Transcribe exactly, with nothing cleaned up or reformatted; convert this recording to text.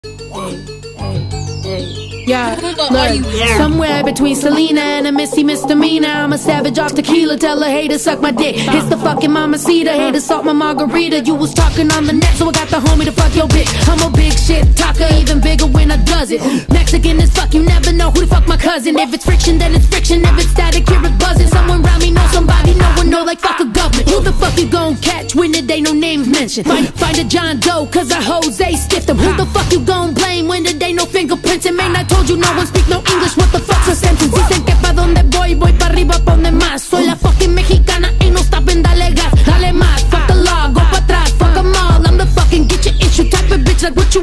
Yeah, look, somewhere between Selena and a Missy misdemeanor, I'm a savage off tequila, tell a hater suck my dick. It's the fucking mamacita, hater salt my margarita. You was talking on the net, so I got the homie to fuck your bitch. I'm a big shit talker, even bigger when I does it. Mexican as fuck, you never know who the fuck my cousin. If it's friction, then it's friction. If it's static, here it's buzzing. Someone around me know somebody, no one know like fuck a government. Who the fuck you gon' catch when there ain't no names mentioned? Find, find a John Doe, cause I Jose stiffed him. Who the fuck you gon' blame when there ain't no fingerprints? And man, I told you no one speak no English, what the fuck's a sentence? Dicen que pa' donde voy, voy pa' arriba, pa' donde más. Soy la fucking mexicana, ain't no stopping, dale gas, dale más. Fuck the law, go pa' atrás, fuck 'em all. I'm the fucking get your issue type of bitch, like what you